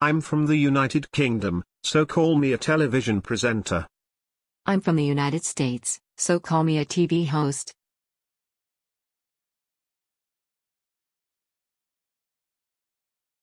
I'm from the United Kingdom, so call me a television presenter. I'm from the United States, so call me a TV host.